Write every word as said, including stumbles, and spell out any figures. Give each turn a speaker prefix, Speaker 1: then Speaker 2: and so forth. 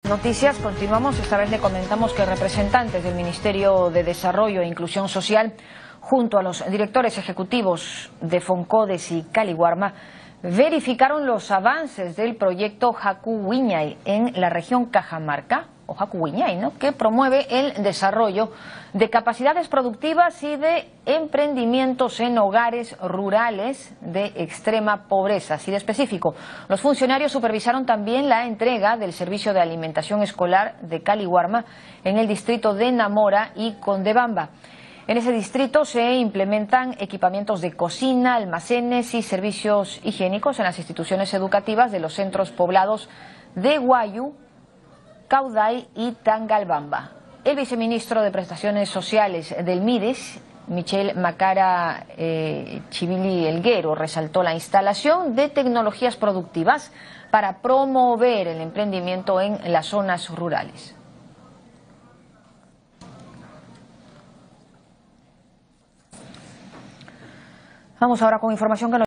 Speaker 1: Noticias, continuamos. Esta vez le comentamos que representantes del Ministerio de Desarrollo e Inclusión Social, junto a los directores ejecutivos de Foncodes y Caliwarma, verificaron los avances del proyecto Jacuwiñay en la región Cajamarca, o Jacuwiñay, ¿no?, que promueve el desarrollo de capacidades productivas y de emprendimientos en hogares rurales de extrema pobreza. Así de específico, los funcionarios supervisaron también la entrega del servicio de alimentación escolar de Caliwarma en el distrito de Namora y Condebamba. En ese distrito se implementan equipamientos de cocina, almacenes y servicios higiénicos en las instituciones educativas de los centros poblados de Huayu, Cauday y Tangalbamba. El viceministro de Prestaciones Sociales del MIDES, Michel Macara eh, Chivili Elguero, resaltó la instalación de tecnologías productivas para promover el emprendimiento en las zonas rurales. Vamos ahora con información que nos